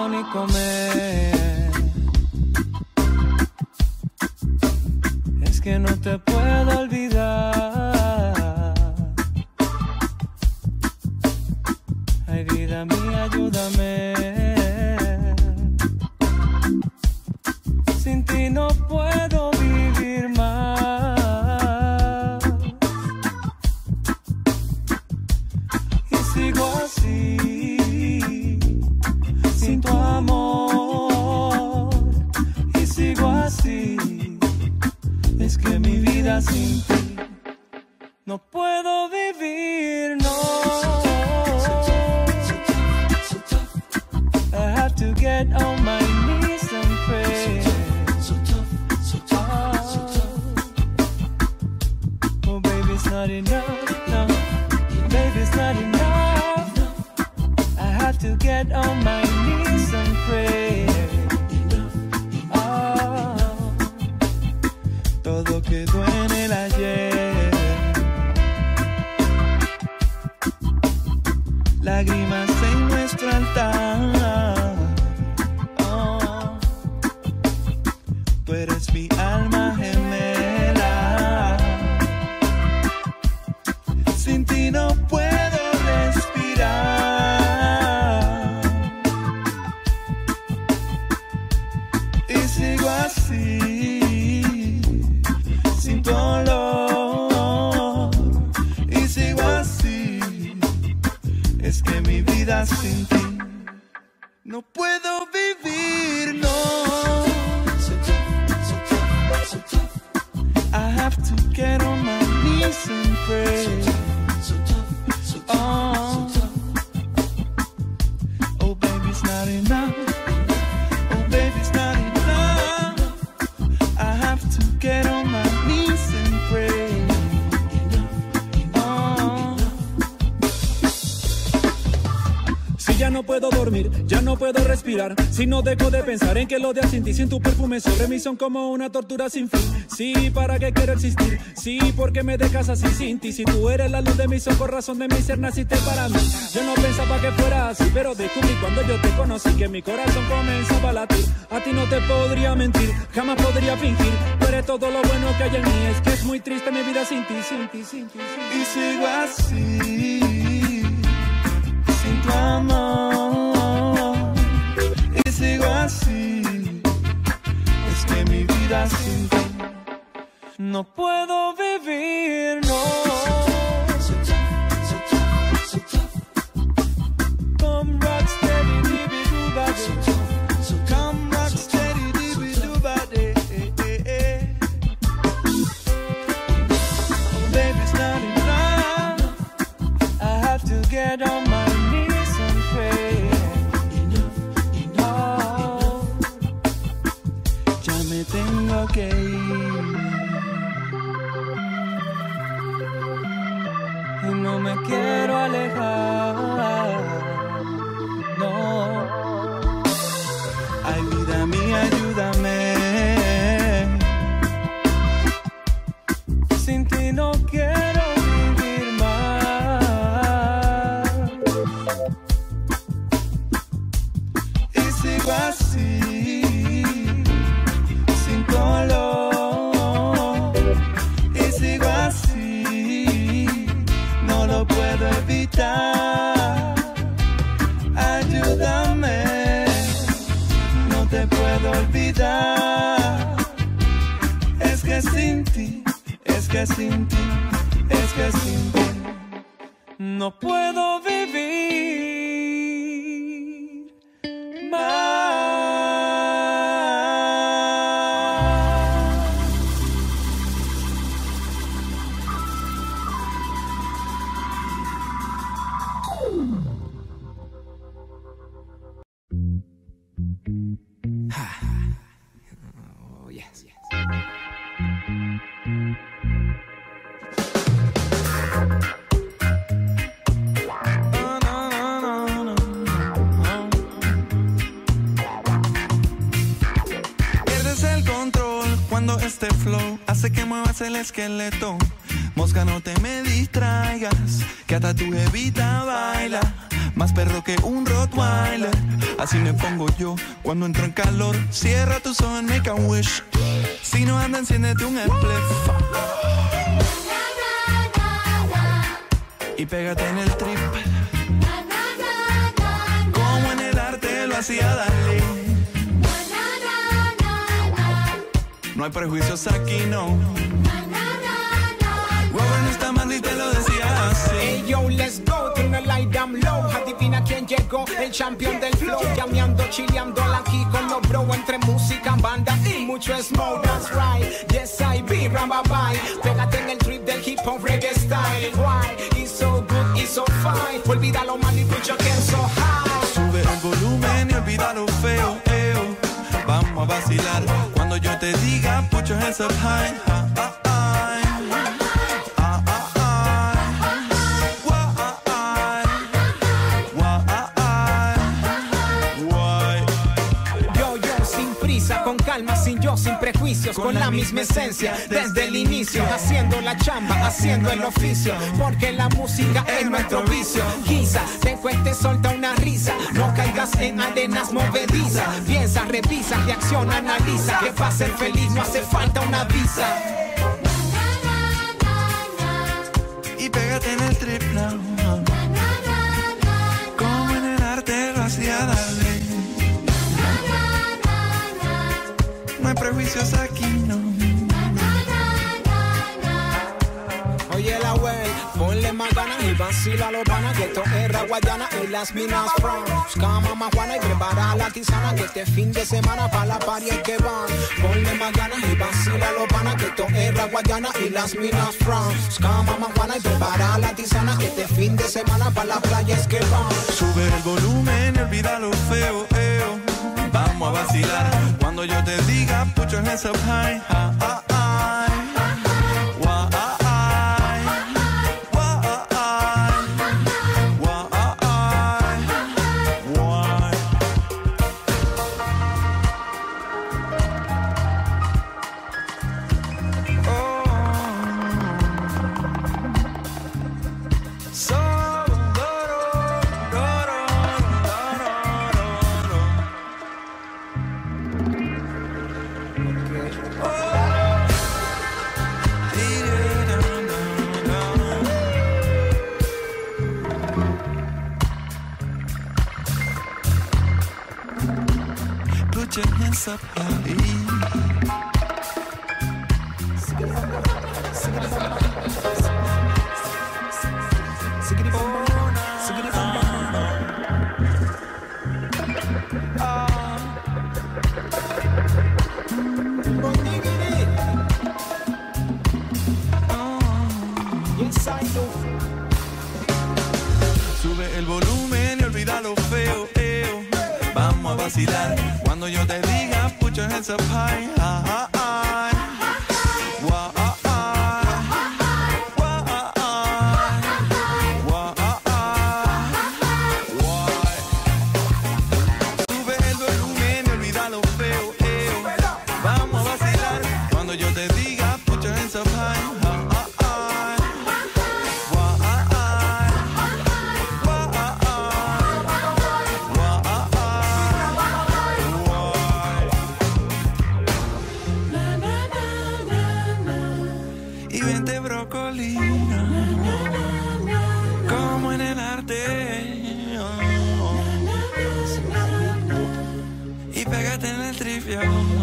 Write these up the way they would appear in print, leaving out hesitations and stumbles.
puedo ni comer. Es que no te puedo olvidar. Ay, vida mía, ayúdame. Sin ti no puedo vivir más. Y sigo así, sin tu amor. Y sigo así. Es que mi vida sin ti no puedo vivir, no. I have to get on my knees and pray. Oh, baby, it's not enough, no. Baby, it's not enough. I have to get on my knees and pray. Todo quedó en el ayer. Lágrimas en nuestro altar. Oh, tú eres mi alma gemela. Sin ti no puedo respirar. Y sigo así, sin tu olor. Y sigo así. Es que mi vida sin ti no puedo vivir, no. I have to get on my knees and pray. Oh, oh baby, it's not enough. Oh baby, it's not enough. I have to get on my knees and pray. Ya no puedo dormir, ya no puedo respirar. Si no dejo de pensar en que los días sin ti, sin tu perfume sobre mí son como una tortura sin fin. Sí, ¿para qué quiero existir? Sí, porque me dejas así sin ti. Si tú eres la luz de mis ojos, razón de mi ser, naciste para mí. Yo no pensaba que fuera así, pero descubrí cuando yo te conocí que mi corazón comenzaba a latir. A ti no te podría mentir, jamás podría fingir. Tú eres todo lo bueno que hay en mí. Es que es muy triste mi vida sin ti, sin ti, sin ti, sin ti. Y sigo así, sin tu amor. Y sigo así. Es que mi vida sin ti no puedo vivir, no. Come rock steady, dibi do body. Come rock steady, dibi do body. Oh, baby, it's not enough. I have to get on my knees and pray. Oh, ya me tengo que ir. Y no me quiero alejar. No. Ay, vida mía, ayúdame. Sin ti no quiero vivir más. Y sigo así, sin color. Y sigo así, no lo puedo evitar. Ayúdame, no te puedo olvidar. Es que sin ti, es que sin ti, es que sin ti no puedo vivir más. Oh, yes, yes. Pierdes el control cuando este flow hace que muevas el esqueleto. Mosca, no te me distraigas, que hasta tu jevita baila. más perro que un Rottweiler. Así me pongo yo cuando entro en calor. Cierra tus ojos, make a wish. Si no anda, enciéndete un spliff y pégate en el trip. Como en el arte lo hacía Dalí. No hay prejuicios aquí, no. Robert no está mal y te lo decía así. Hey yo, let's go, turn the light down low. Adivina quién llegó, el champion del flow. Llameando, chileando aquí con los bro. Entre música, banda y mucho smoke. That's right, yes I be, bye. Pégate en el trip del hip hop reggae style. Why, it's so good, it's so fine. Olvida lo mal y put your hands so high. Sube el volumen y olvida lo feo, vamos a vacilar. Cuando yo te diga, put your hands up high. Con calma, sin yo, sin prejuicios, con la misma esencia, desde el inicio, haciendo la chamba, haciendo el oficio, porque la música es nuestro vicio. Quizá después te solta una risa, no caigas en arenas movedizas. Piensa, revisa, reacciona, analiza, que para ser feliz no hace falta una visa. Y pégate en el trip now, como en el arte lo hacía Dalí. No hay prejuicios aquí, no. Oye la wey, ponle más ganas y vacila los panas, que esto es Raguayana y las minas from. Busca mamá Juana y prepara la tisana, que este fin de semana pa' la party es que van. Ponle más ganas y vacila los panas, que esto es Raguayana y las minas from. Busca mamá Juana y prepara la tisana, que este fin de semana pa' la playa es que van. Sube el volumen y olvida lo feo, vamos a vacilar. Cuando yo te diga, put your hands up high. Put your hands up high. Sube el volumen y olvida lo feo, vamos a vacilar. Cuando yo te diga, put your hands up high. Sube el volumen y olvida lo feo, vamos a vacilar. Cuando yo te diga, put your hands up high. Y vente brocolina, como en el arte, y pégate en el trifio.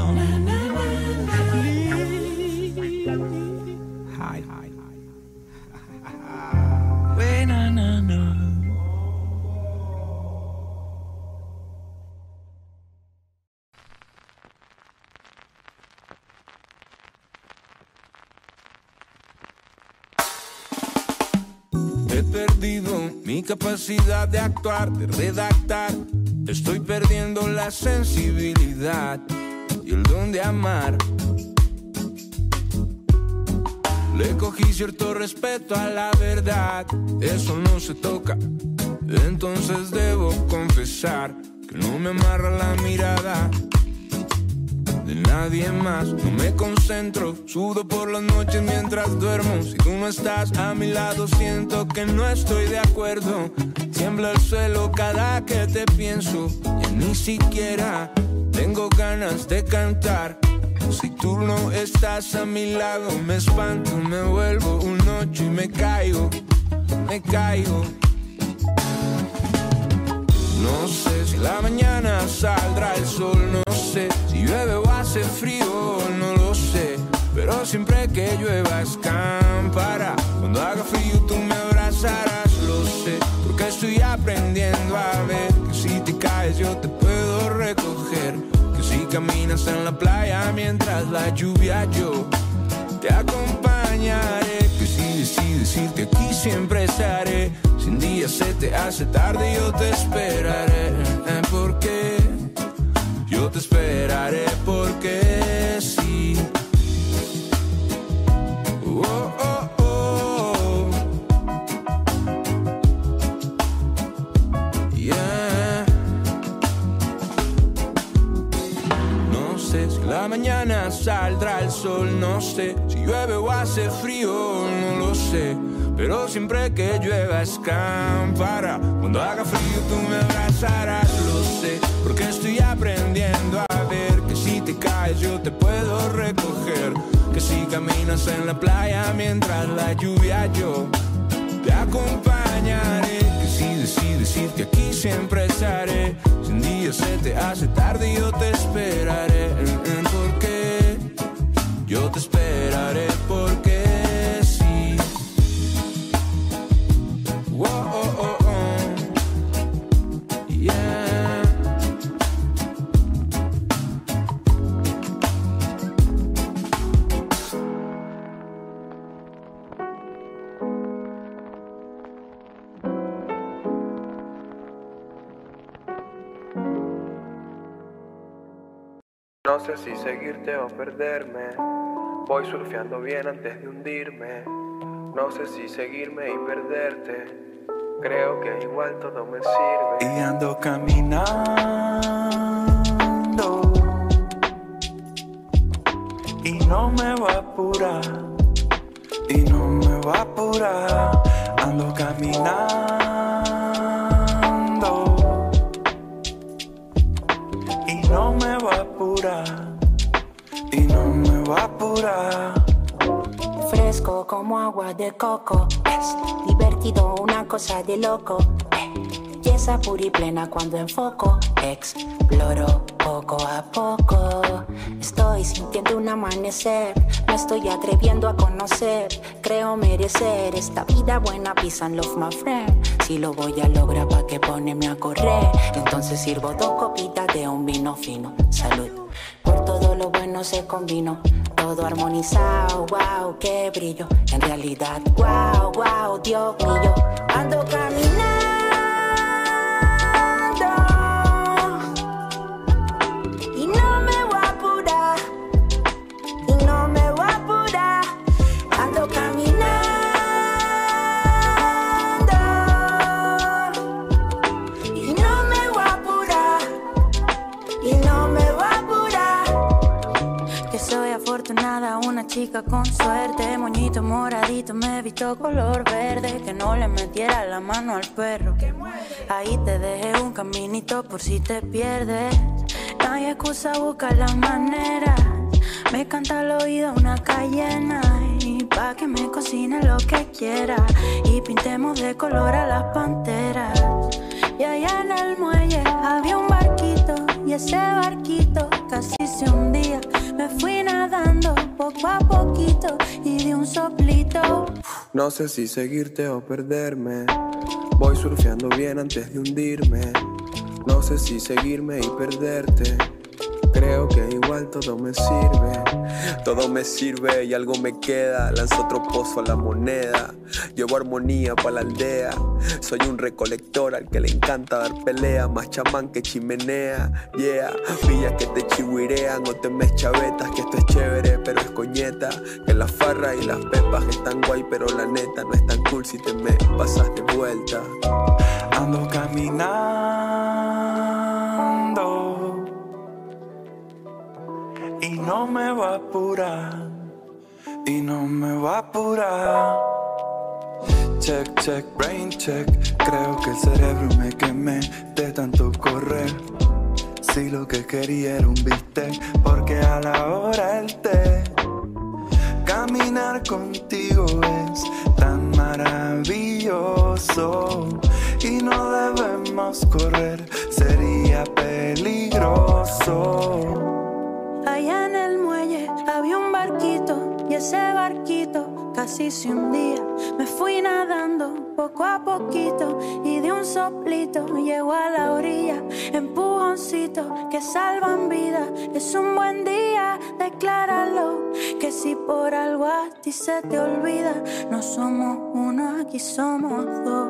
Buena, no. He perdido mi capacidad de actuar, de redactar. Estoy perdiendo la sensibilidad y el don de amar. Le cogí cierto respeto a la verdad, eso no se toca. Entonces debo confesar que no me amarra la mirada de nadie más. No me concentro, sudo por las noches mientras duermo. Si tú no estás a mi lado siento que no estoy de acuerdo. tiembla el suelo cada que te pienso. Ya ni siquiera tengo ganas de cantar. Si tú no estás a mi lado, me espanto, me vuelvo un 8 y me caigo, me caigo. No sé si la mañana saldrá el sol, no sé si llueve o hace frío, no lo sé. Pero siempre que llueva escampará. Cuando haga frío tú me abrazarás, lo sé. Porque estoy aprendiendo a ver que si te caes yo te puedo recoger. Que si caminas en la playa mientras la lluvia yo te acompañaré. Que si decides irte aquí siempre estaré. Si un día se te hace tarde yo te esperaré. Porque yo te esperaré porque sí. Oh, oh, oh. Yeah. No sé si la mañana saldrá el sol, no sé si llueve o hace frío, no lo sé. Pero siempre que llueva escampará. Cuando haga frío tú me abrazarás, lo sé. Porque estoy aprendiendo a ver que si te caes yo te puedo recoger. Que si caminas en la playa mientras la lluvia yo te acompañaré. Que si decides irte aquí siempre estaré. Si un día se te hace tarde yo te esperaré. Porque yo te esperaré porque sí. Oh, oh, oh, oh. Yeah. No sé si seguirte o perderme. Voy surfeando bien antes de hundirme. No sé si seguirme y perderte. Creo que igual todo me sirve. Y ando caminando y no me voy a apurar. Y no me voy a apurar. Ando caminando y no me voy a apurar. Y no me voy a apurar. Fresco como agua de coco, es divertido, una cosa de loco. Belleza pura y plena cuando enfoco, exploro poco a poco. Estoy sintiendo un amanecer, me estoy atreviendo a conocer. Creo merecer esta vida buena, peace and love my friend. Si lo voy a lograr, ¿pa' qué ponerme a correr? Entonces sirvo 2 copitas de un vino fino. Salud, por todo lo bueno se combinó. Todo armonizado, wow, qué brillo. En realidad, wow, wow, Dios mío. Ando caminando y no me voy a apurar. Y no me voy a apurar. Ando caminando y no me voy a apurar. Y no me voy a apurar. Que soy afortunada, una chica con suerte. Moñito moradito, me he visto color verde. Que no le metiera la mano al perro. Ahí te dejé un caminito por si te pierdes. No hay excusa, busca la manera. Me canta al oído una cayena. Y pa' que me cocine lo que quiera. Y pintemos de color a las panteras. Y allá en el muelle había un barquito. Y ese barquito casi se hundía. Me fui nadando poco a poquito y di un soplito. No sé si seguirte o perderme. Voy surfeando bien antes de hundirme. No sé si seguirme y perderte. Creo que igual todo me sirve. Todo me sirve y algo me queda. Lanzo otro pozo a la moneda. Llevo armonía pa' la aldea. Soy un recolector al que le encanta dar pelea. Más chamán que chimenea. Yeah, pillas que te chihuirean o te mes chavetas. Que esto es chévere pero es coñeta. Que las farras y las pepas están guay pero la neta no es tan cool si te me pasas de vuelta. Ando caminando y no me voy a apurar. Y no me voy a apurar. Check, check, brain check. Creo que el cerebro me quemé de tanto correr. Si lo que quería era un bistec, porque a la hora el té. Caminar contigo es tan maravilloso y no debemos correr, sería peligroso. Allá en el muelle había un barquito y ese barquito casi se hundía. Me fui nadando poco a poquito y de un soplito llego a la orilla. Empujoncito que salvan vida. Es un buen día, decláralo. Que si por algo a ti se te olvida, no somos uno, aquí somos dos.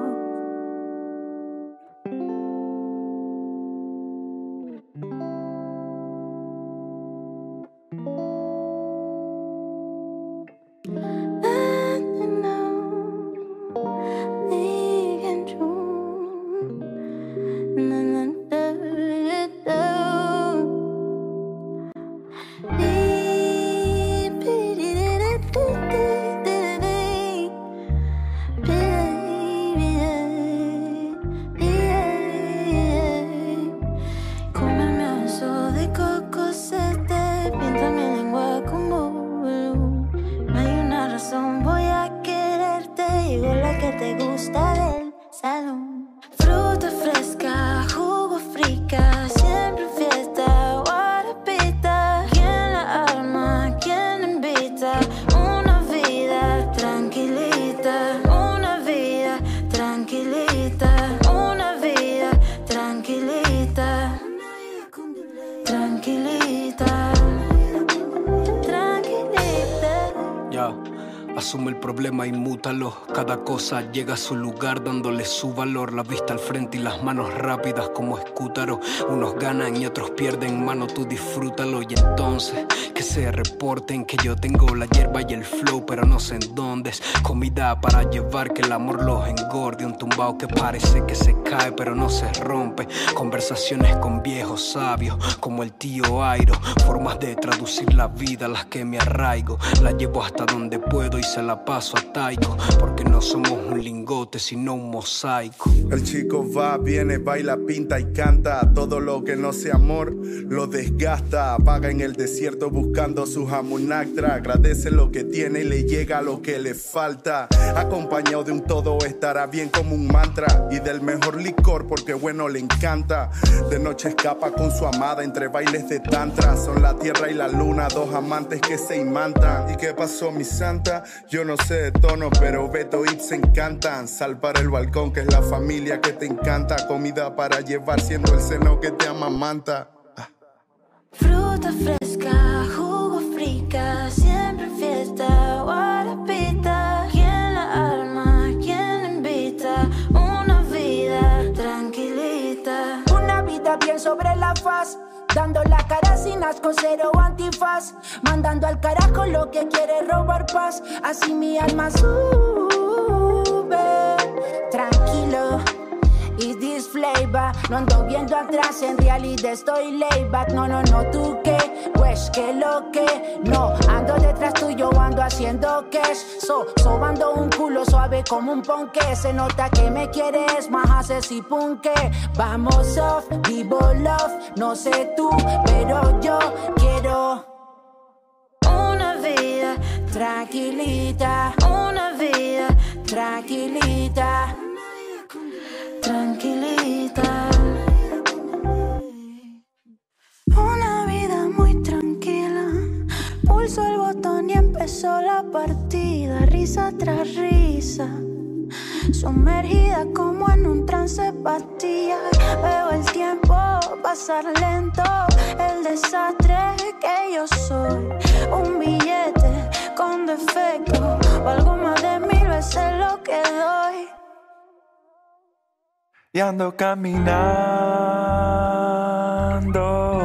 Asume el problema y mútalo. Cada cosa llega a su lugar dándole su valor. La vista al frente y las manos rápidas como escútaro. Unos ganan y otros pierden, mano, tú disfrútalo. Y entonces que se reporten que yo tengo la hierba y el flow, pero no sé en dónde es. Comida para llevar, que el amor los engorde. Un tumbao que parece que se cae pero no se rompe. Conversaciones con viejos sabios como el tío Airo. Formas de traducir la vida, las que me arraigo. La llevo hasta donde puedo y se la paso a Taiko, porque no somos un lingote sino un mosaico. El chico va, viene, baila, pinta y canta. Todo lo que no sea amor lo desgasta. Vaga en el desierto buscando su jamunactra. Agradece lo que tiene y le llega lo que le falta. Acompañado de un todo estará bien como un mantra. Y del mejor licor porque bueno le encanta. De noche escapa con su amada entre bailes de tantra. Son la tierra y la luna, dos amantes que se imantan. ¿Y qué pasó, mi santa? Yo no sé de tono, pero Beto y se encantan. Sal para el balcón, que es la familia que te encanta. Comida para llevar, siendo el seno que te amamanta. Fruta fresca, jugo frica, siempre fiesta, guarapita. ¿Quién la arma? ¿Quién la invita? Una vida tranquilita. Una vida bien sobre la faz. Dando la cara sin asco, cero antifaz. Mandando al carajo lo que quiere robar paz. Así mi alma sube. Tranquilo. Is this flavor? No ando viendo atrás, en realidad estoy laid back. No, ¿tú qué? Pues que lo que. No, ando detrás tuyo, ando haciendo cash. Sobando un culo suave como un ponque. Se nota que me quieres, más haces y punque. Vamos off, vivo love. No sé tú, pero yo quiero una vida tranquilita. Una vida tranquilita. Tranquilita. Una vida muy tranquila. Pulso el botón y empezó la partida. Risa tras risa. Sumergida como en un trance pastilla. Veo el tiempo pasar lento. El desastre que yo soy. Un billete con defecto. Valgo más de 1000 veces lo que doy. Y ando caminando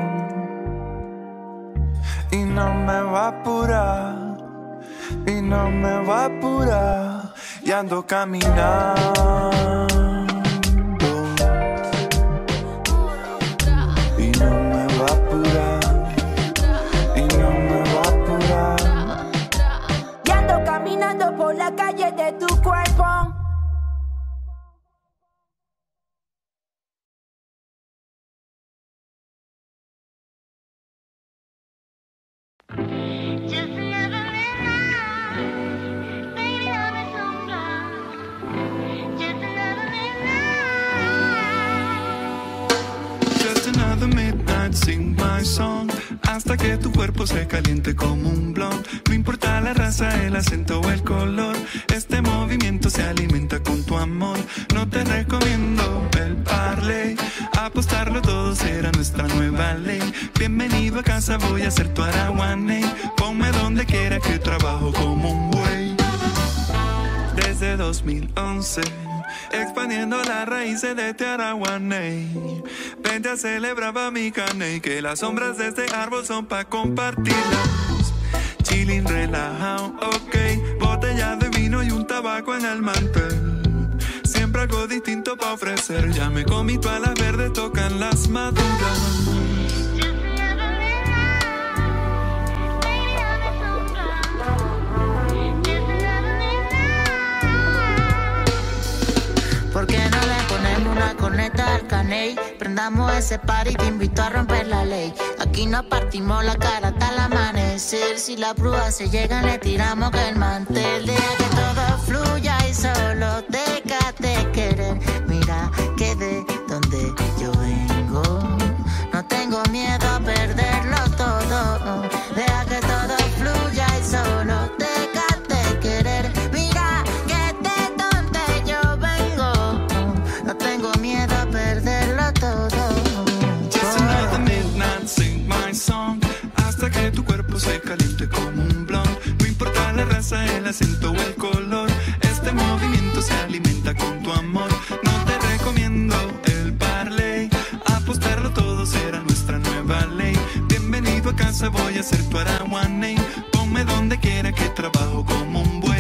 y no me va a apurar, y no me va a apurar. Y ando caminando y no me va a apurar, y no me va a apurar. Y ando caminando por la calle de tu cuerpo. sing my song, hasta que tu cuerpo se caliente como un blond. No importa la raza, el acento o el color, este movimiento se alimenta con tu amor. No te recomiendo el parley, apostarlo todo será nuestra nueva ley. Bienvenido a casa, voy a ser tu araguaney. Ponme donde quiera que trabajo como un buey. Desde 2011 expandiendo las raíces de este araguaney. Vente a celebrar pa' mi caney, que las sombras de este árbol son pa' compartirlas. Chilling, relajado, ok. Botella de vino y un tabaco en el mantel. Siempre algo distinto pa' ofrecer. Ya me comí todas las verdes, tocan las maduras. ¿Por qué no le ponemos una corneta al caney? Prendamos ese par y te invito a romper la ley. Aquí nos partimos la cara hasta el amanecer. Si las brujas se llegan le tiramos que el mantel. Deja que todo fluya y solo déjate querer. Mira que de donde yo vengo no tengo miedo a perderlo todo. Deja que todo fluya y solo déjate querer. Mira que de donde yo vengo no tengo miedo a perderlo todo. Just another midnight, sing my song, hasta que tu cuerpo se caliente como un blond. No importa la raza, el acento o el color, este movimiento se alimenta con tu amor. No te recomiendo el parley, apostarlo todo será nuestra nueva ley. Bienvenido a casa, voy a ser tu araguaney. Ponme donde quiera que trabajo como un buey.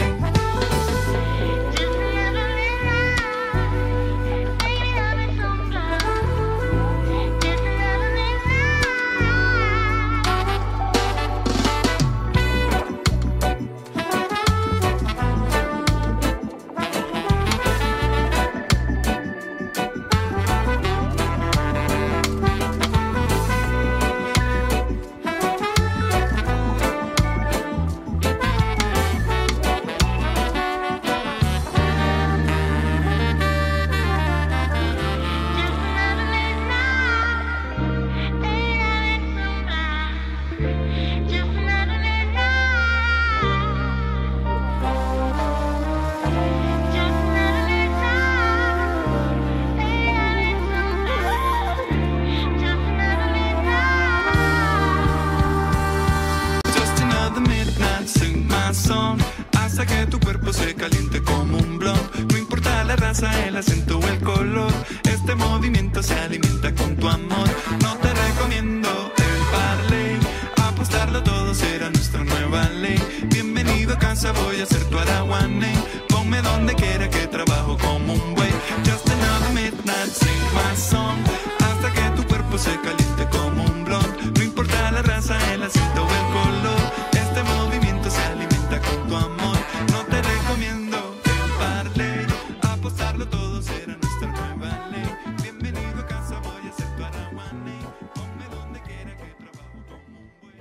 Hasta que tu cuerpo se caliente como un blond. No importa la raza, el acento o el color, este movimiento se alimenta con tu amor. No te recomiendo el parley, apostarlo todo será nuestra nueva ley. Bienvenido a casa, voy a ser tu araguaney. Ponme donde quiera que trabajo como un buey. Just another midnight, sing my song, hasta que tu cuerpo se caliente como un blond. No importa la raza, el acento o el color, este movimiento se alimenta con tu amor. No te recomiendo el parley, apostarlo todo será nuestra nueva ley. Bienvenido a casa, voy a ser tu araguaney. Ponme donde quiera que trabajo como un buey.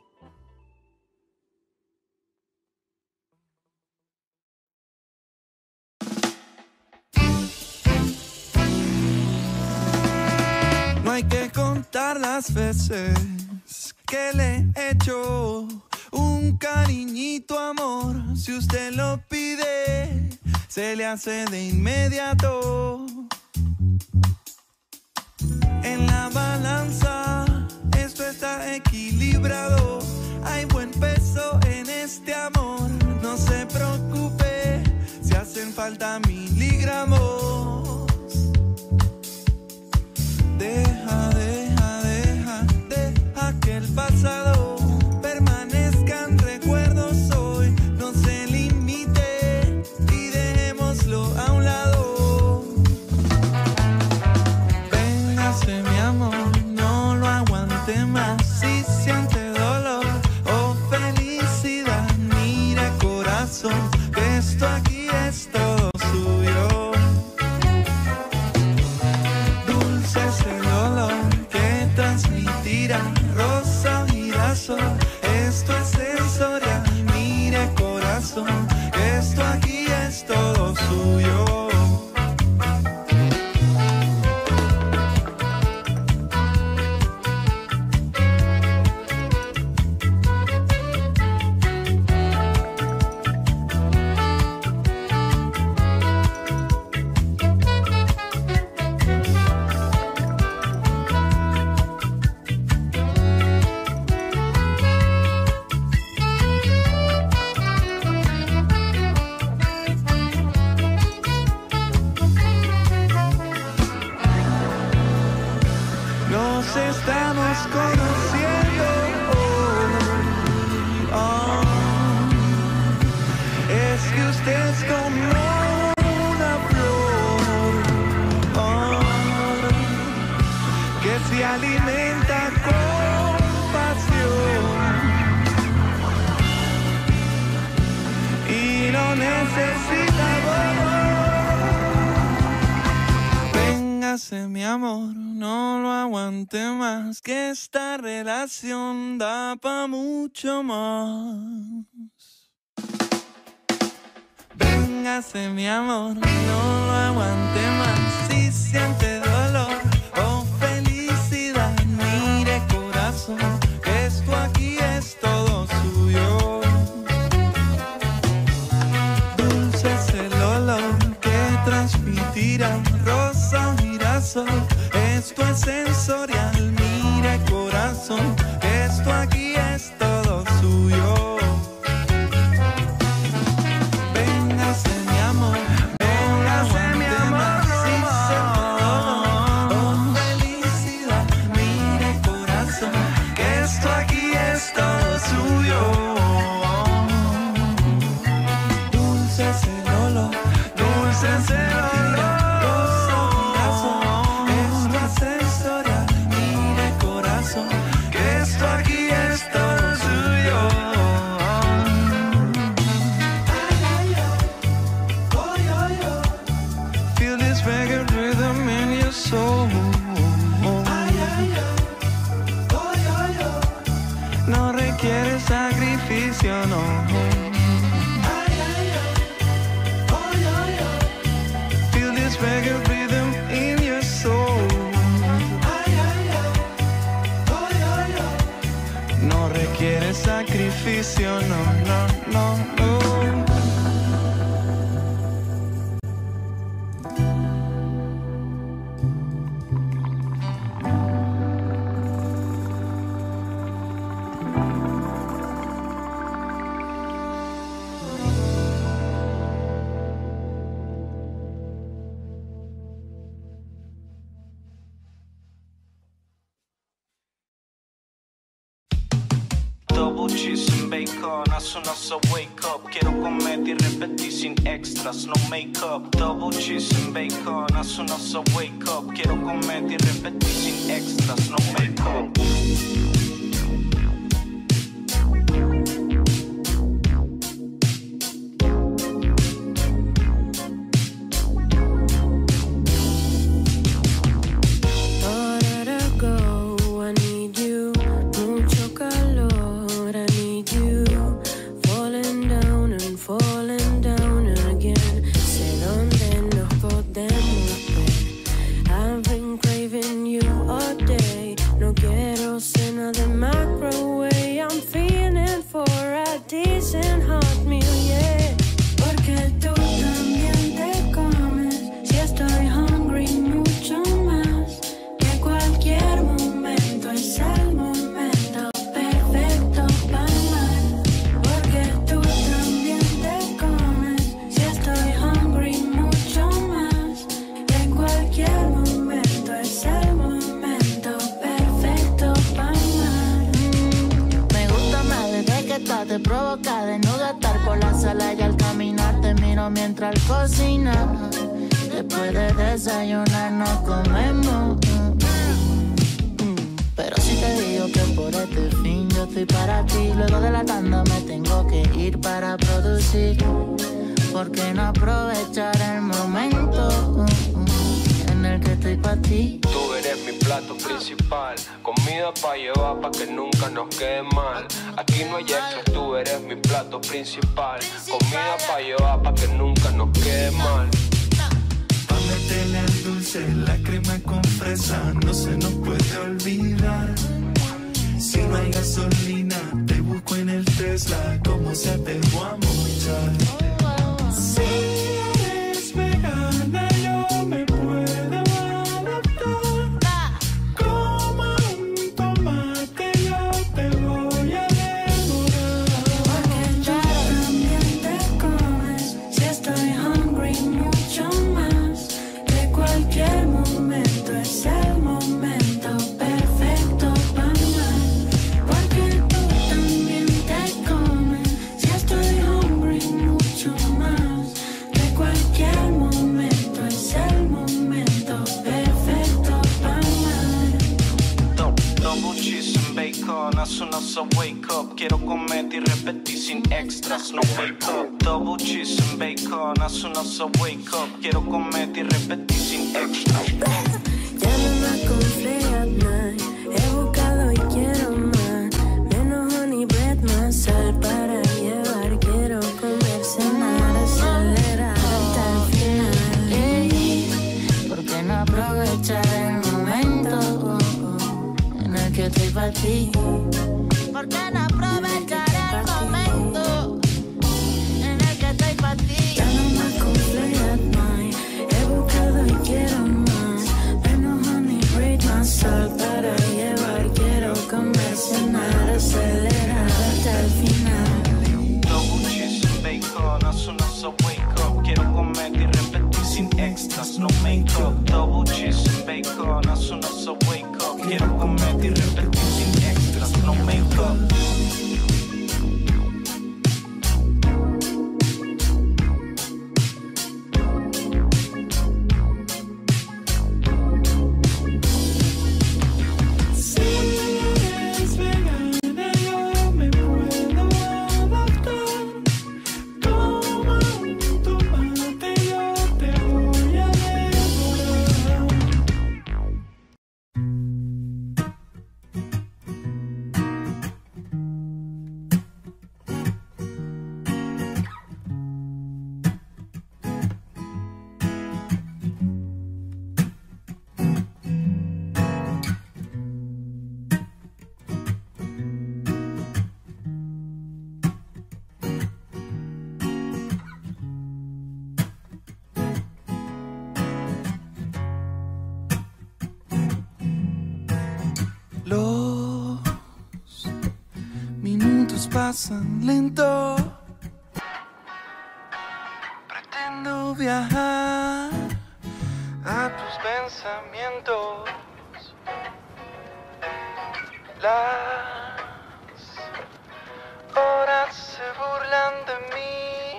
No hay que contar las veces que le he hecho un cariñito, amor. Si usted lo pide, se le hace de inmediato. En la balanza esto está equilibrado. Hay buen peso en este amor. No se preocupe si hacen falta miligramos. Deja que el pasado permanezca en recuerdos hoy. No se limite y dejémoslo a un lado. Véngase mi amor, no lo aguante más. Si siente dolor o felicidad, mire corazón, que esto aquí es todo suyo. Dulce es el dolor que transmitirá rosa, girasol, esto es sensorial. Mire corazón, que esto aquí es todo suyo. Véngase mi amor, no lo aguante más, que esta relación da pa' mucho más. Véngase mi amor, no lo aguante más, si siente dolor o felicidad, mire corazón, que esto aquí es todo suyo. Dulce es el olor que transmitirá rosa o girasol, esto es sensorial, mire corazón, que esto aquí es todo suyo. Véngase mi amor, véngase mi amor, si se dolor o felicidad, mire corazón, que esto aquí es todo suyo. Dulce es el olor, dulce es el olor, rosa o girasol, esto es sensorial, mire corazón, que esto aquí es todo suyo. Feel this reggae rhythm in your soul. No requiere sacrificio, no. Feel this reggae rhythm in your soul. No requiere sacrificio, no, no, no, no. Double cheese and bacon, as soon as I wake up. Quiero comer y repetir sin extras, no make-up. Double cheese and bacon, as soon as I wake up. Quiero comer y repetir sin extras, no make-up. Te provoca desnuda estar por la sala y al caminar te miro mientras cocinas. Después de desayunar nos comemos. Pero si te digo que por este fin yo estoy para ti, luego de la tanda me tengo que ir para producir. ¿Por qué no aprovechar el momento en el que estoy para ti? Tú eres mi plato principal, comida pa' llevar pa' que nunca nos quede mal. Aquí no hay extras, tú eres mi plato principal, comida pa' llevar pa' que nunca nos quede mal. Pa' meterle al dulce, la crema con fresa, no se nos puede olvidar. Si no hay gasolina, te busco en el Tesla, como sea te voy a mochar. Si eres vegana, yo me puedo adaptar. Como un tomate, yo te voy a devorar. Porque tú también te comes, si estoy hungry, mucho más. De cualquier momento es el momento perfecto para amar. Porque tú también te comes, si estoy hungry, mucho más. De cualquier momento es el momento perfecto para amar. Double cheese and bacon, as soon as I wake up. Quiero comer y repetir sin extras, no wake up. Double cheese and bacon, as soon as I wake up. Quiero comer y repetir sin extras. conflé at night. He buscado y quiero más. Menos honey bread, más sal para llevar. Quiero comer, cenar, acelerar hasta el final. Ey, ¿por qué no aprovechar el momento en el que estoy para ti? ¿Por qué no aprovechar el momento en el que estoy para ti? Ya no más conflé at night. He buscado y quiero más. Menos honey bread, más sal para llevar. Quiero comer, cenar, acelerar hasta el final. Double cheese and bacon, as soon as I wake up. Quiero comer y repetir sin extras, no make-up. Double cheese and bacon, as soon as I wake up. Quiero comer y repetir sin extras, no make-up. Los minutos pasan lento. Pretendo viajar a tus pensamientos. Las horas se burlan de mí.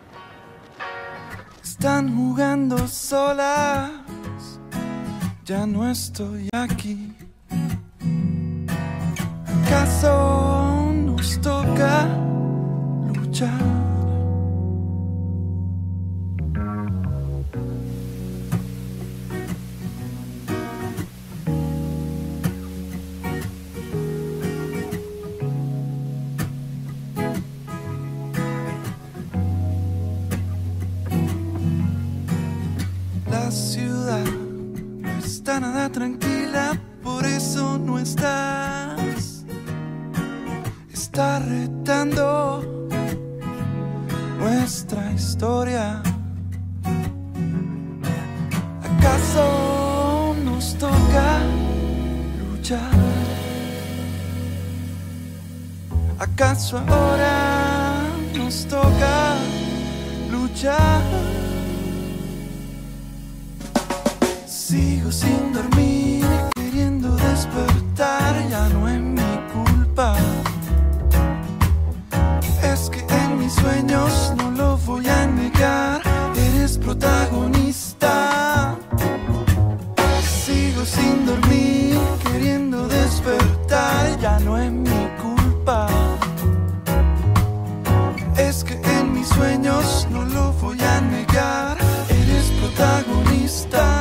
Están jugando solas. Ya no estoy aquí. ¿Acaso nos toca luchar? La ciudad no está nada tranquila, por eso no estás. Está retando nuestra historia. ¿Acaso nos toca luchar? ¿Acaso ahora nos toca luchar? Sigo sin dormir, queriendo despertar, ya no es mi culpa. Es que en mis sueños, no lo voy a negar, eres protagonista. Sigo sin dormir, queriendo despertar, ya no es mi culpa. Es que en mis sueños, no lo voy a negar, eres protagonista.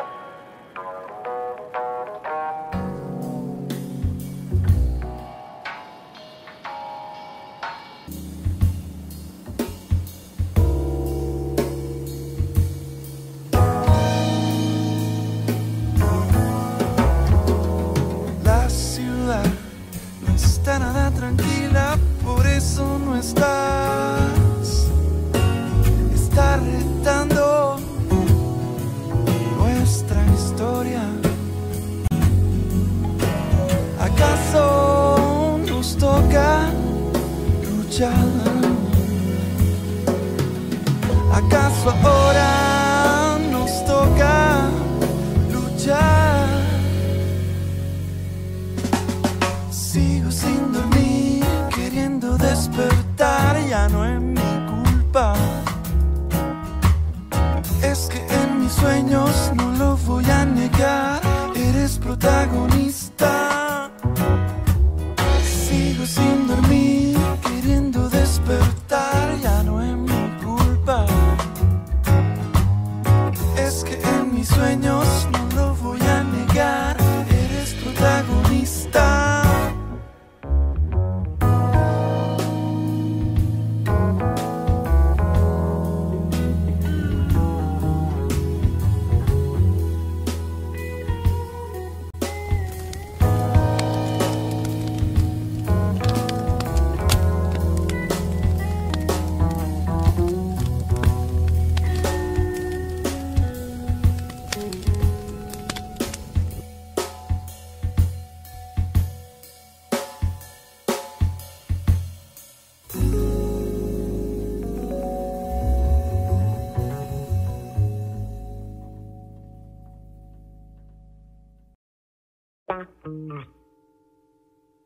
Nada tranquila, por eso no estás. Está retando nuestra historia. ¿Acaso nos toca luchar? ¿Acaso ahora nos toca luchar? Sigo sin dormir, queriendo despertar, ya no es mi culpa. Es que en mis sueños, no lo voy a negar, eres protagonista. Sigo sin dormir, queriendo despertar, ya no es mi culpa. Es que en mis sueños, no lo voy a negar.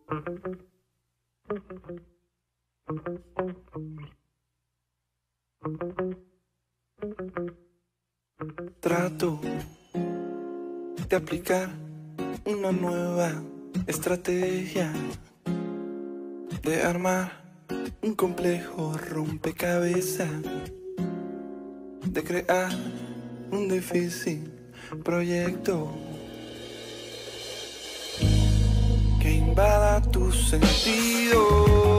Trato de aplicar una nueva estrategia, de armar un complejo rompecabezas, de crear un difícil proyecto que invada tu sentido.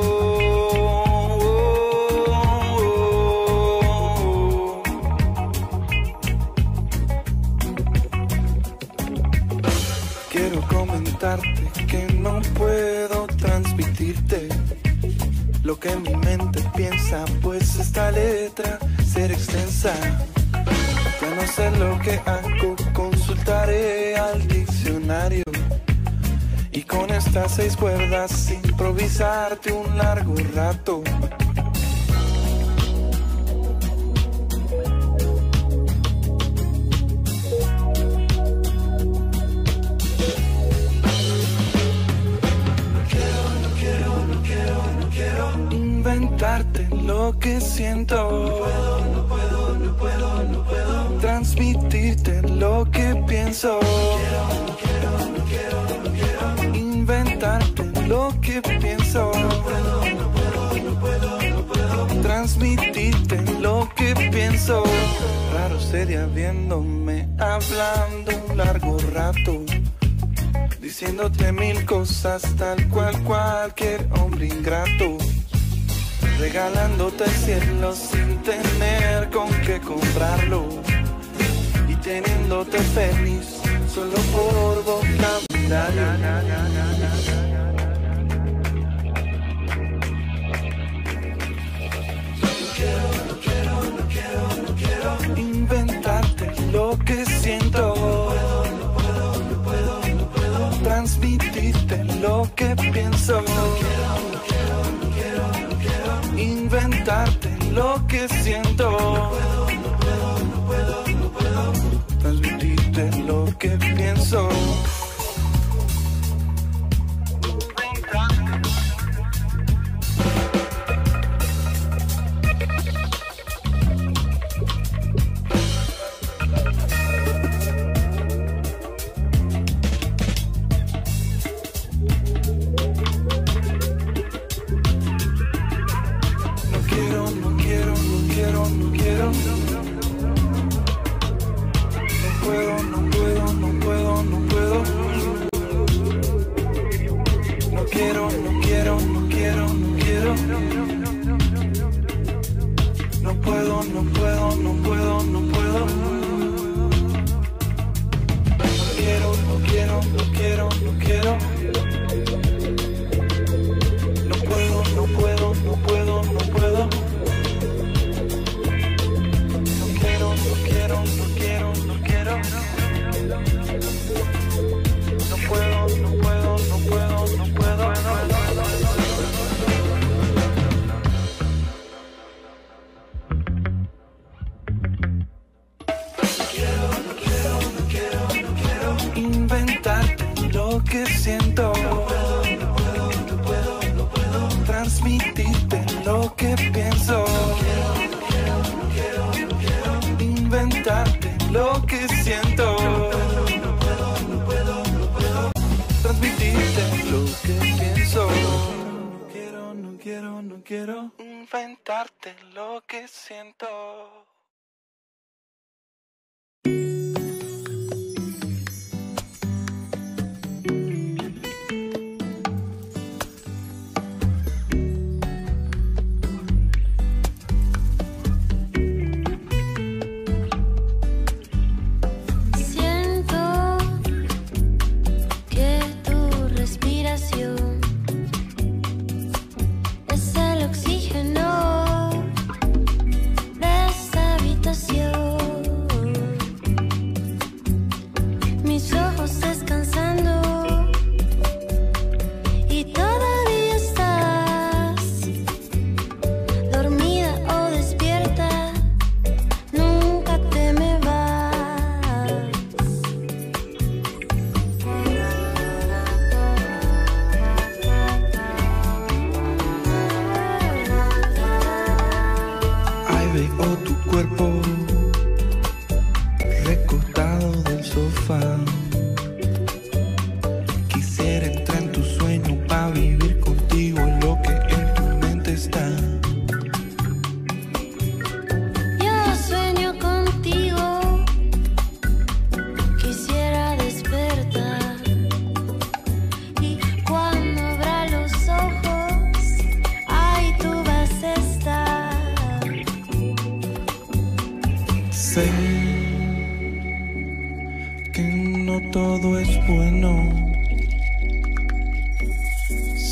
Quiero comentarte que no puedo transmitirte lo que mi mente piensa, pues esta letra será extensa. Ya no sé lo que hago, consultaré al diccionario y con estas 6 cuerdas improvisarte un largo rato. Inventarte lo que siento. No puedo transmitirte lo que pienso. No quiero inventarte lo que pienso. No puedo transmitirte lo que pienso. Raro sería viéndome hablando un largo rato, diciéndote 1000 cosas tal cual cualquier hombre ingrato, regalándote el cielo sin tener con qué comprarlo y teniéndote feliz solo por vocabulario. No quiero inventarte lo que siento. No puedo transmitirte lo que pienso. No quiero inventarte lo que siento. No puedo transmitirte lo que pienso. No quiero inventarte lo que siento. Es el oxígeno de esta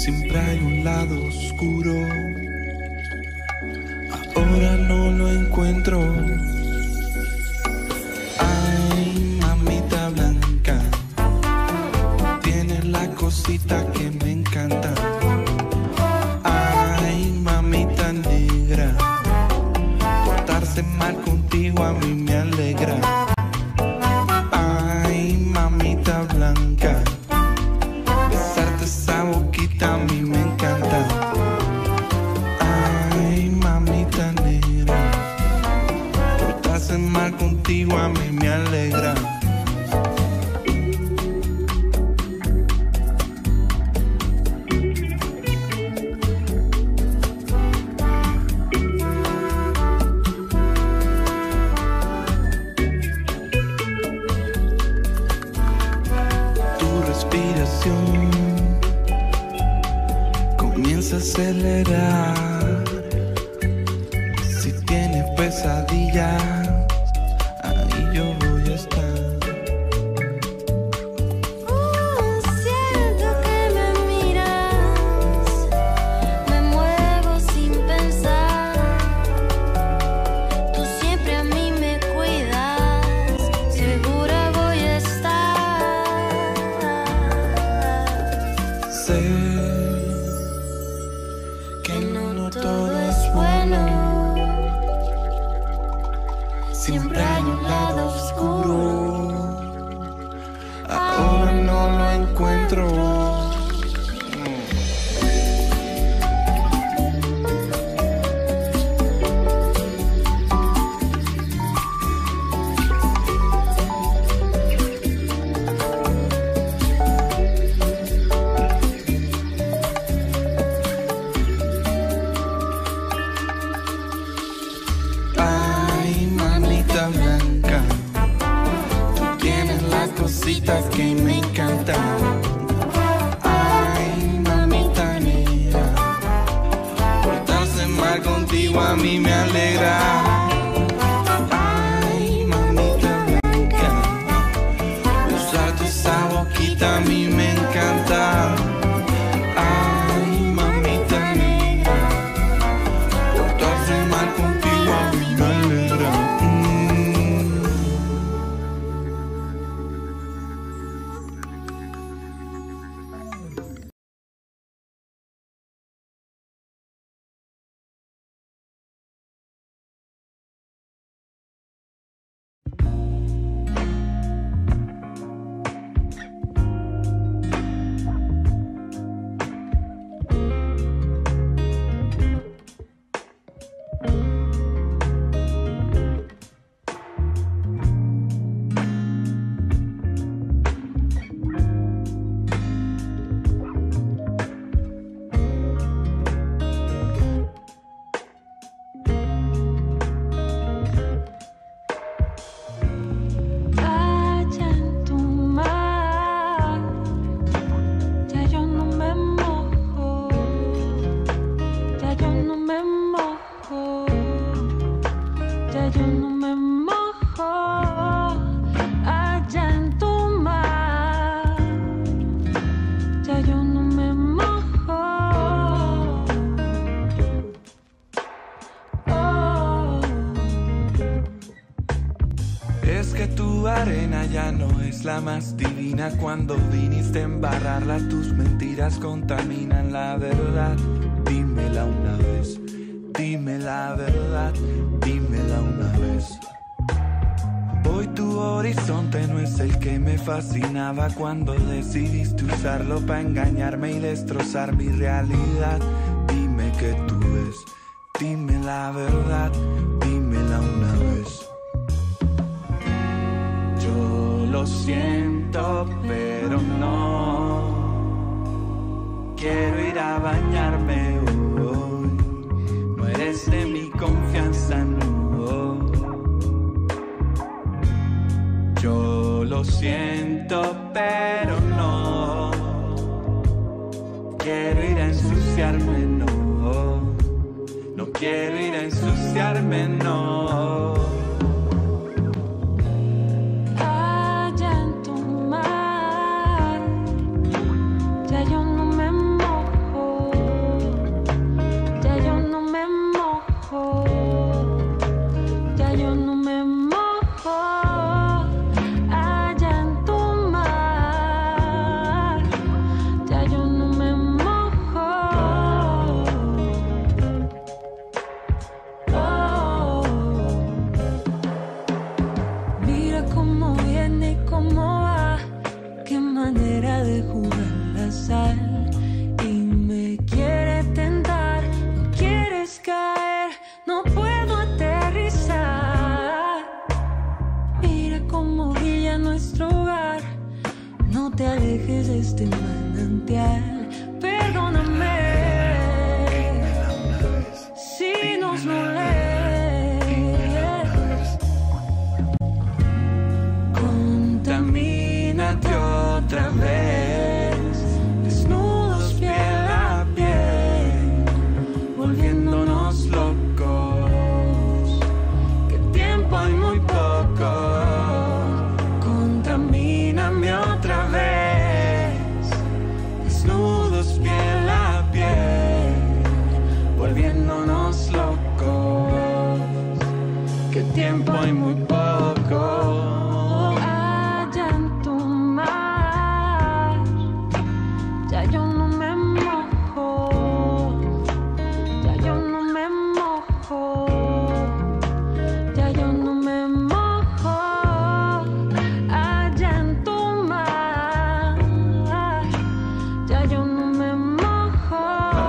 Siempre hay un lado oscuro. Ahora no lo encuentro. Ay, mamita blanca, tienes la cosita que me encanta. Ay, mamita negra, portarse mal contigo a mí me alegra. Ay, mamita blanca, besarte esa boquita a mí me encanta. Ay, mamita negra, portarse mal contigo a mí me alegra. Comienza a acelerar. Si tienes pesadillas, ahí yo voy a estar. Siento que me miras, me muevo sin pensar. Tú siempre a mí me cuidas, segura voy a estar. Sé que no todo es bueno. Siempre hay un lado oscuro. Ahora no lo encuentro. Blanca, tú tienes las cositas que me encantan. Ay, mamita negra, portarse mal contigo a mí me alegra. Ay, mamita blanca, usarte esa boquita a mí me encanta. Ay, mamita negra, portarse mal contigo a mí me alegra. Es que tu arena ya no es la más divina. Cuando viniste a embarrarla, tus mentiras contaminan la verdad. Dímela una vez, dime la verdad, dímela una vez. Hoy tu horizonte no es el que me fascinaba cuando decidiste usarlo para engañarme y destrozar mi realidad. Dime qué tú ves, dime la verdad, dímela una vez. Yo lo siento, pero no quiero ir a bañarme hoy. No eres de mi confianza, no. Yo lo siento, pero no quiero ir a ensuciarme, no. No quiero ir a ensuciarme, no. Allá en tu mar, ya yo no me mojo. nuestro hogar. No te alejes de este manantial. Perdóname si nos molestas. Contamínate otra vez, desnudos piel a piel, volviéndonos locos. Que tiempo hay muy poco. Contamíname otra vez, desnudos piel a piel, volviéndonos locos. Que tiempo hay muy poco. Allá en tu mar, ya yo no me mojo, ya yo no me mojo, ya yo no me mojo. Allá en tu mar, ya yo no me mojo.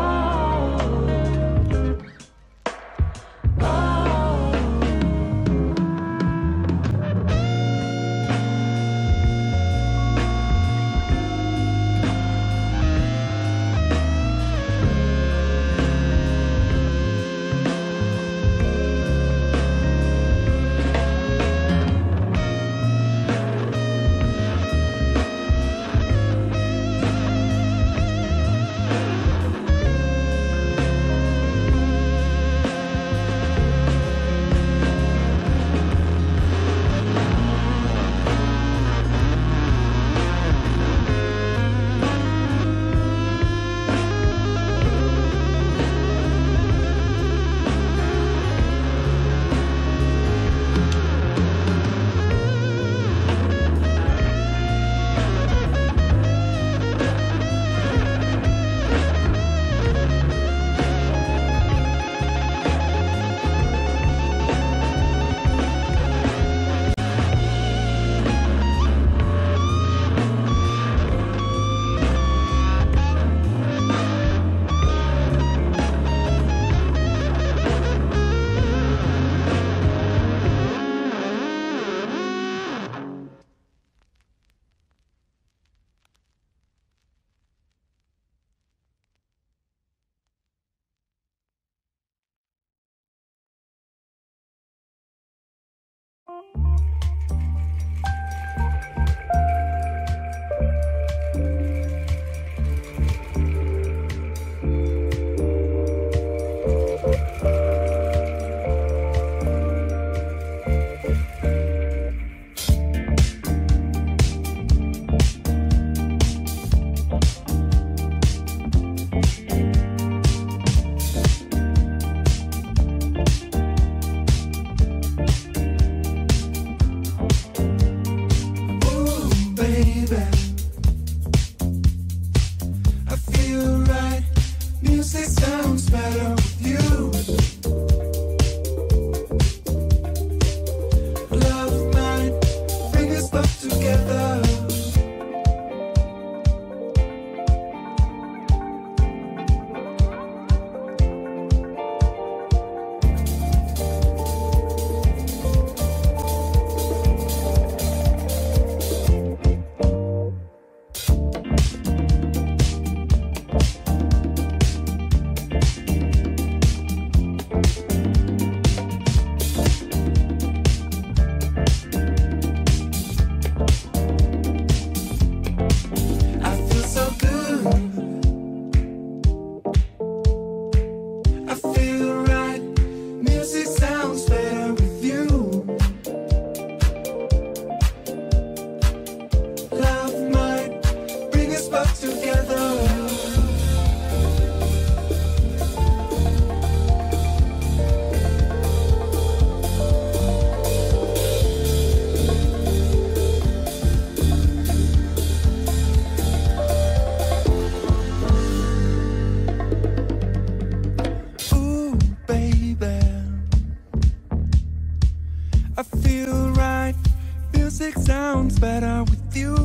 sounds better with you.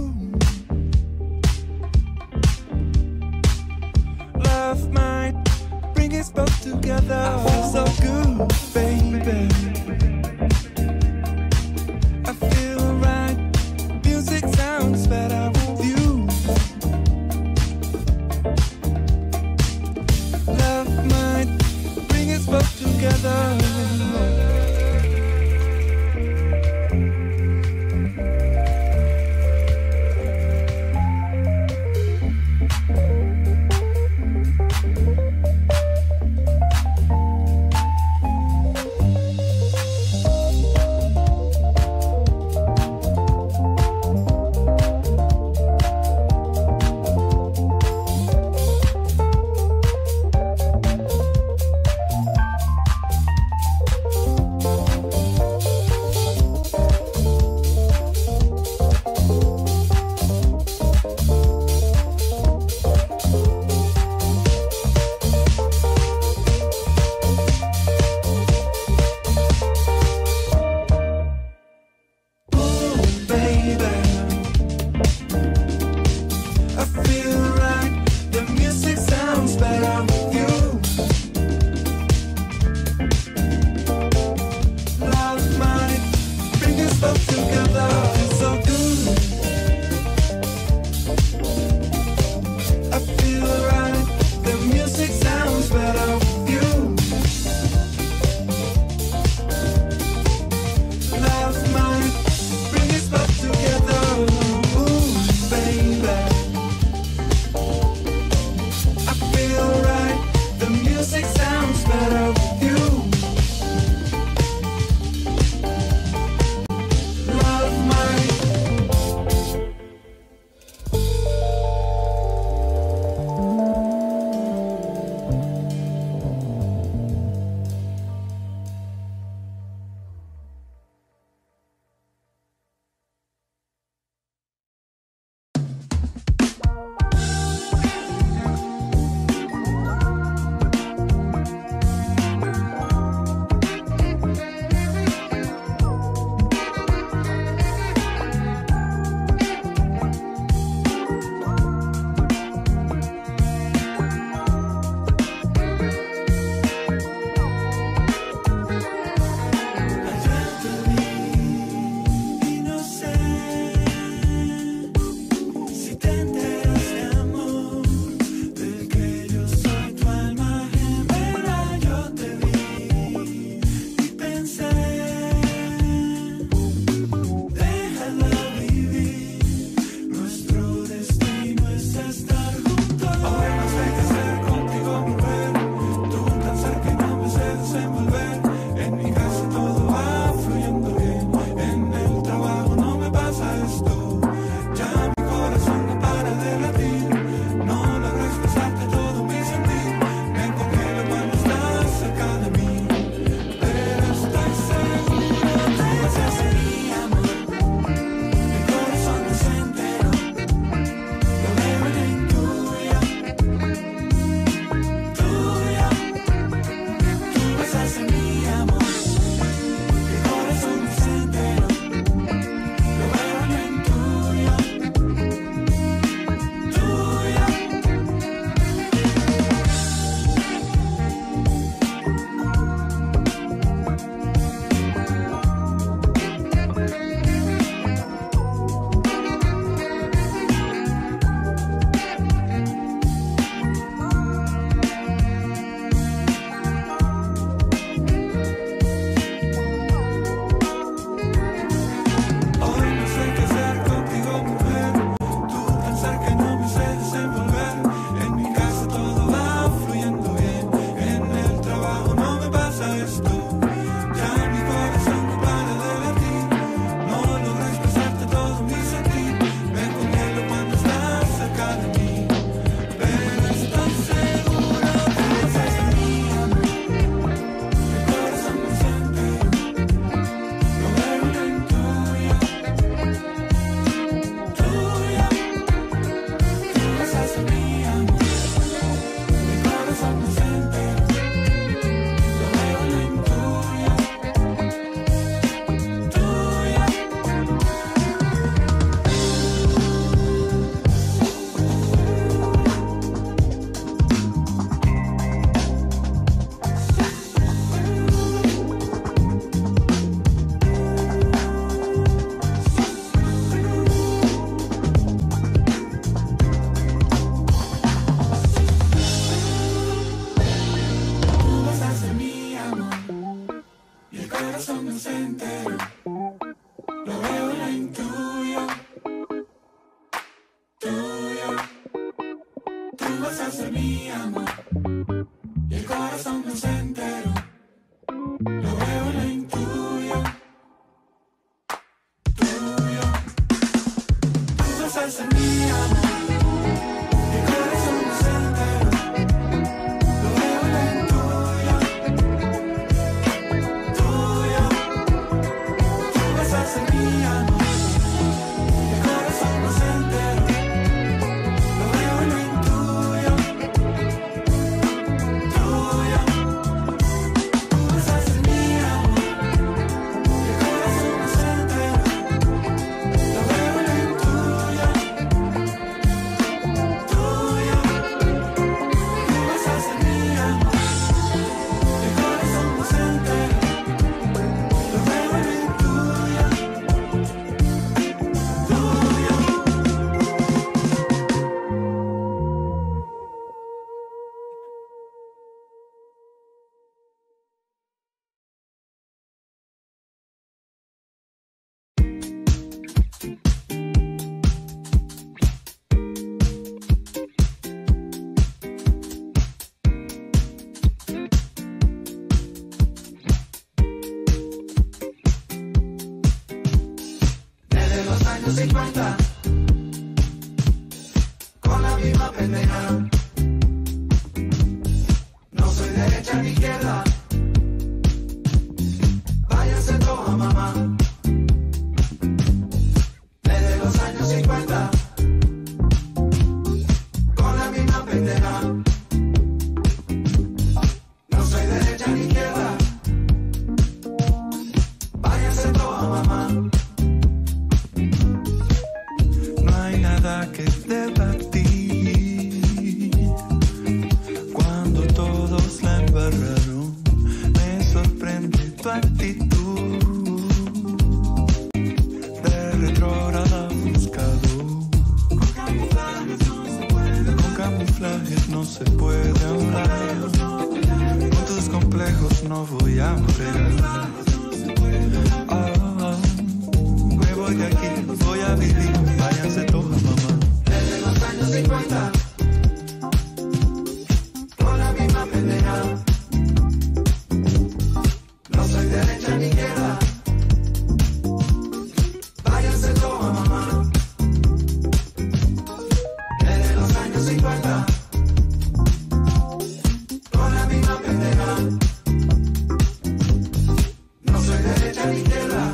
Love might bring us both together. I feel so good, baby. I feel right. together. mi amor. Y el corazón no se enteró. Lo veo, lo intuyo. Tuyo. Tú vas a ser mi amor. Y el corazón no se enteró. Lo veo, lo intuyo. Tuyo. Tú vas a ser mi amor. Y el corazón no se enteró. Lo veo, lo intuyo. Tuyo. Tú vas a ser mi amor. Y el corazón no se enteró. Lo veo, lo intuyo. Tuyo. Tú vas a ser mi amor. Y el corazón no se enteró. Lo veo, lo intuyo. Tuyo. Desde los años 50, con la misma pendeja. No soy derecha ni izquierda. Váyanse todos a mamá. Desde los años 50, con la misma pendeja. No soy derecha ni izquierda. Váyanse todos a mamá. No hay nada que debatir. Cuando todos la embarraron, me sorprende tu actitud de retrógrada buscador. Con camuflajes no se puede hablar. Con tus complejos no voy a bregar. Me voy de aquí, voy a vivir. Váyanse todos, mamá. Desde los años 50, con la misma pendeja. No soy derecha ni izquierda. Váyanse todos, mamá. Desde los años 50, con la misma pendeja. No soy derecha ni izquierda.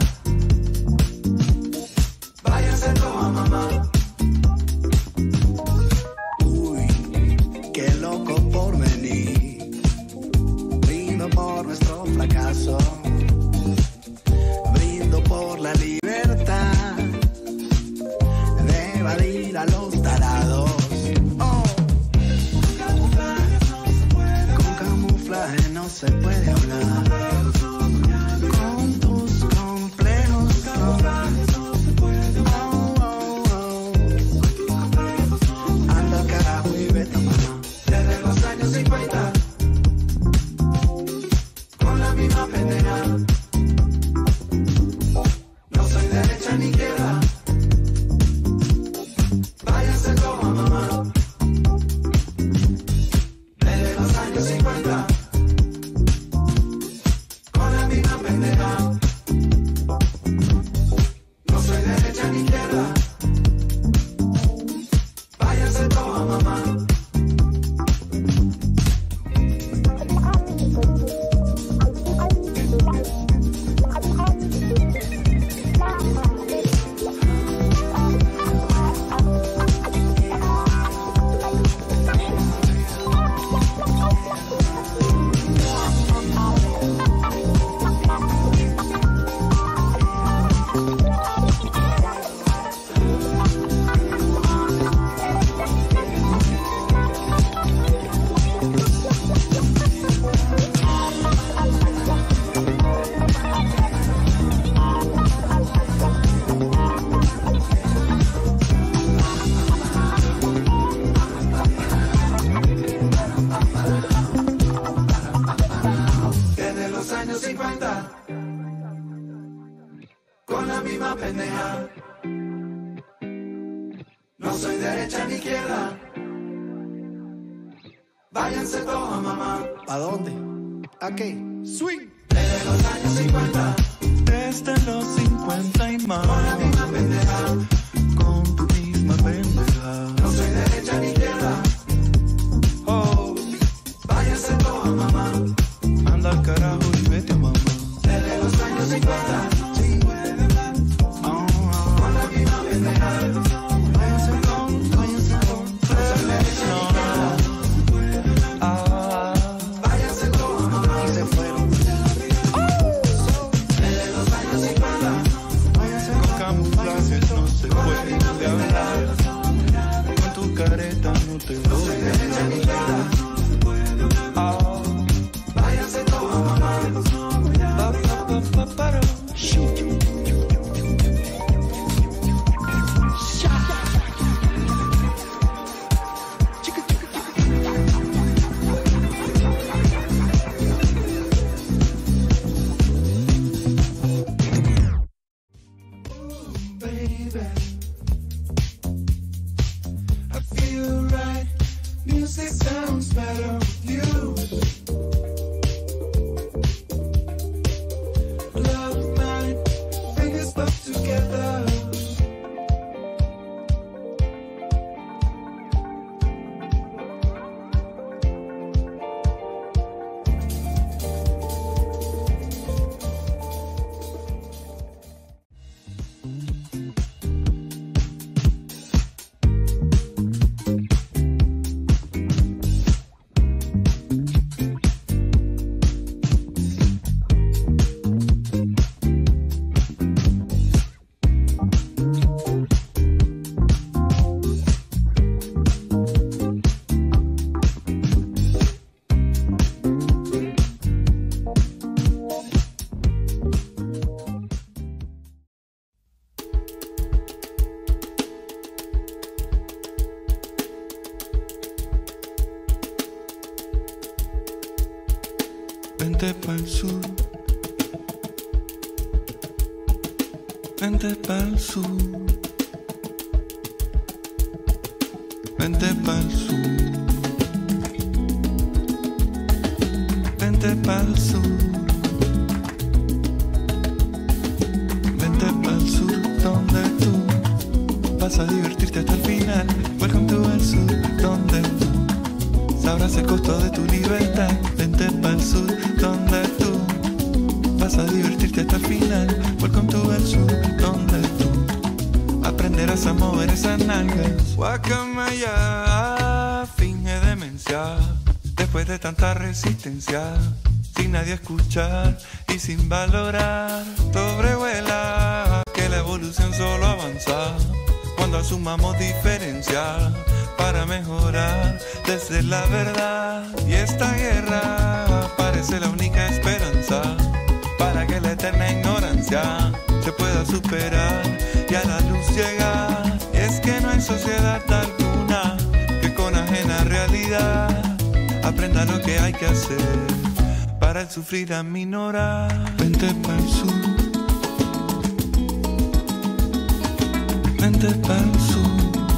Váyanse todos, mamá. Uy, qué loco por venir. Brindo por nuestro fracaso. Brindo por la libertad de evadir a los tarados. Oh. Con camuflaje no se puede hablar. Con tus complejos no. Anda al carajo y vete, mamá. Desde los años 50, con la misma pendeja. No soy derecha ni izquierda. Váyanse todos, mamá. Desde los años 50, con la misma pendeja. No soy derecha ni izquierda. Váyanse todos, mamá. pendeja. No soy derecha ni izquierda. váyanse todos a mamá. ¿A dónde? ¿A qué? Swing. Desde los años 50. Desde los 50 y más. Con la misma pendeja. Con tu misma pendeja. No soy derecha ni izquierda. Oh, Váyanse todos a mamá. anda al carajo y vete a mamá. Desde los años 50. Con la misma pendeja. Váyanse con. No soy derecha ni izquierda. Váyanse todos a mamá. Y se fueron. Desde los años 50. Con camuflaje no se puede hablar. Con tu careta no te voy a hablar. Váyanse todos a mamá. Paro. Baby, I feel right. Music sounds better with you. Love mine, fingers both together. Vente pa'l sur. Vente pa'l sur. Vente pa'l sur. Vente pa'l sur. Vente pa'l sur, donde tú vas a divertirte hasta el final. Welcome to el sur, donde tú sabrás el costo de tu libertad. Vente pa'l sur, donde tú vas a divertirte hasta el final. Welcome to el sur, donde tú aprenderás a mover esas nalgas. Guacamaya, finge demencia. Después de tanta resistencia, sin nadie escuchar y sin valorar, sobrevuela que la evolución solo avanza cuando asumamos diferencia para mejorar desde la verdad. Y esta guerra parece la única esperanza para que la eterna ignorancia se pueda superar y a la luz llegar. Y es que no hay sociedad alguna que con ajena realidad aprenda lo que hay que hacer para el sufrir aminorar. Vente pa'l sur. Vente pa'l sur.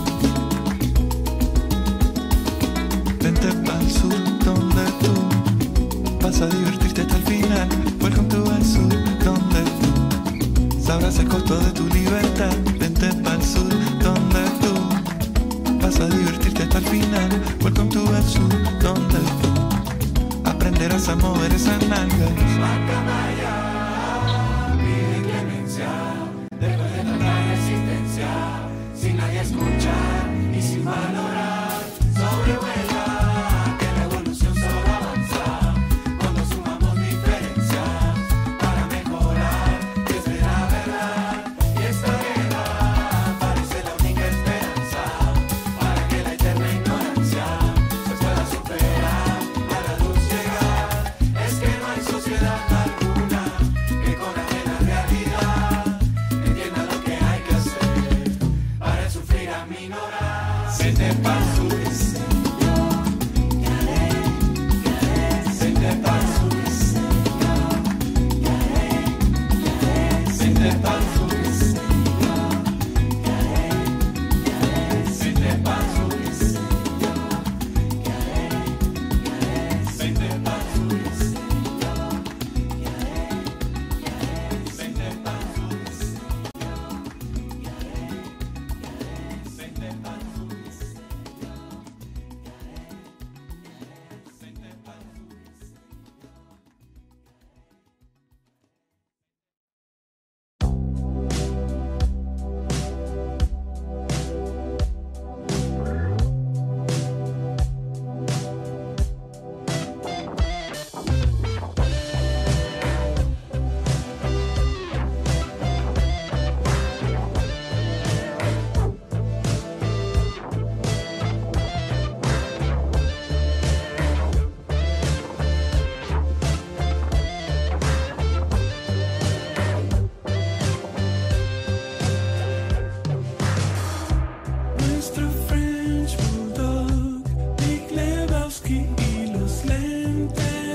Vente pa'l sur, donde tú vas a divertirte hasta el final. Welcome to el sur, donde tú sabrás el costo de tu libertad. Vente pa'l sur, donde tú vas a divertirte hasta el final. Welcome to el sur, donde tú aprenderás a mover esas nalgas. Guacamaya, pide clemencia. Después de tanta resistencia, sin nadie escuchar y sin valorar, sobrevuela que la evolución solo avanza cuando sumamos diferencias para mejorar desde la verdad. Y esta guerra parece la única esperanza para que la eterna ignorancia se pueda superar, a la luz llegar. Es que no hay sociedad alguna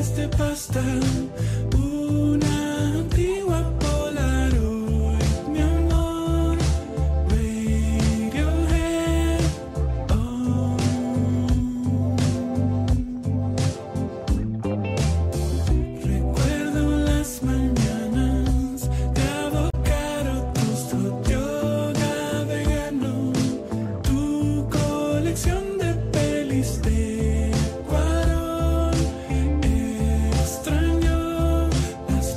miles de pasta, una antigua Polaroid, mi amor, Radiohead, oh. Recuerdo las mañanas de avocado, tosto, yoga vegano, tu colección de pelis de Ecuador. Extraño las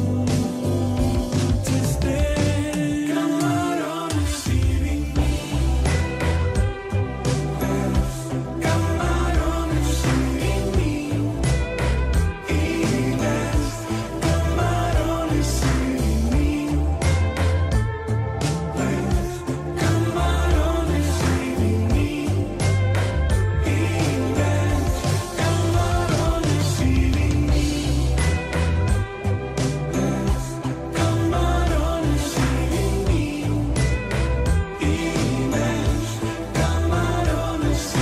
noches de camarones y vinilos, camarones y vinilos, y ves camarones y vinilos, camarones y vinilos, y ves camarones y camarones y vinilos, y ves camarones y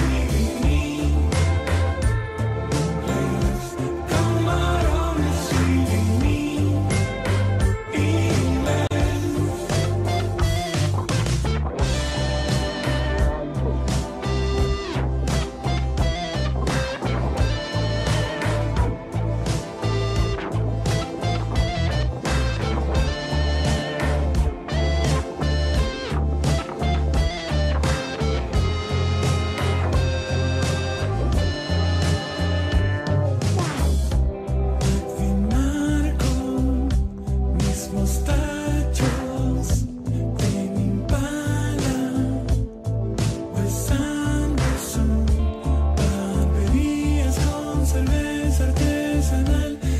camarones y mis mostachos de Impala, Wes Anderson, barberías con cerveza artesanal.